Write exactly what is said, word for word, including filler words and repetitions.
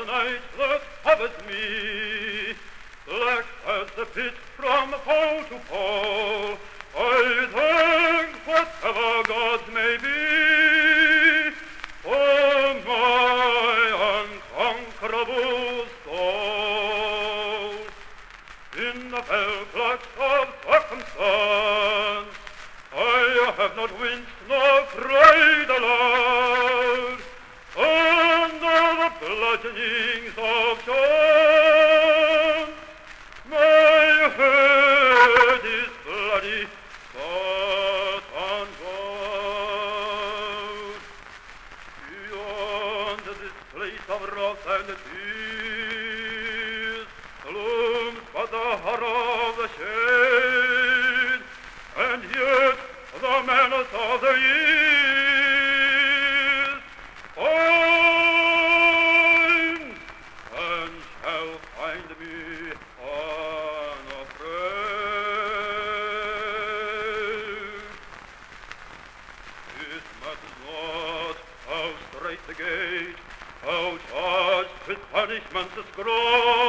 night that covers me, black as the pit from pole to pole. I thank whatever gods may be for my unconquerable soul. In the fell clutch of circumstance, I have not winced nor cried aloud. Under the bludgeonings of chance, my head is bloody, but unbowed. Beyond this place of wrath and tears looms but the horror of the shade, and yet the menace of the years. Find and shall find me unafraid. It matters not how strait the gate, how charged with punishment the scroll.